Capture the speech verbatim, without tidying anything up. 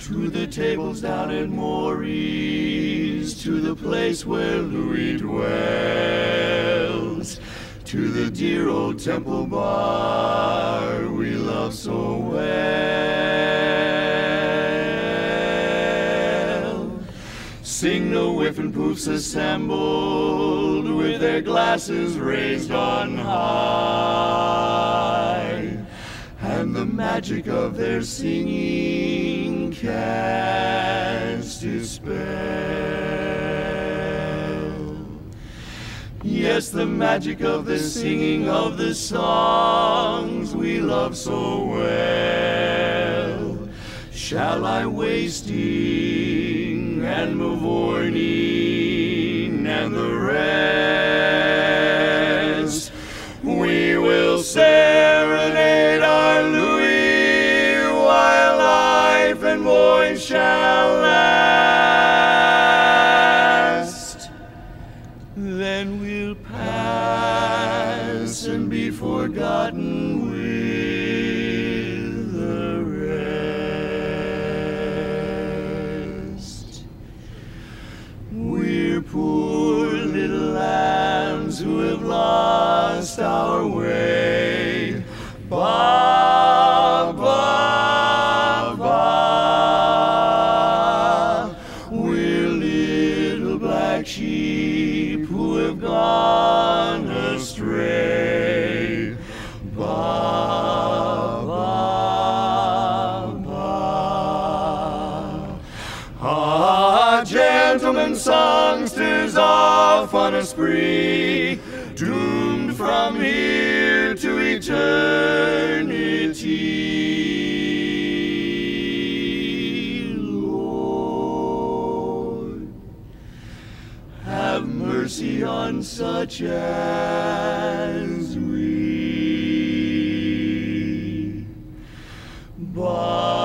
to the tables down at Maury's, to the place where Louis dwells, to the dear old Temple Bar we love so well. Sing the Whiffenpoofs assembled with their glasses raised on high, and the magic of their singing cast its spell. Yes, the magic of the singing of the songs we love so well. Shall I wasting and Mavourneen and the rest? We will serenade our Louis while life and voice shall last. Then we'll pass and be forgotten with the rest. We're poor little lambs who have lost our way. Ba, ba, ba. We're little black sheep who have gone astray. Ba, ba, ba. Ah, gentlemen songsters off on a spree, doomed from here to eternity. Lord, have mercy on such as we. Bye.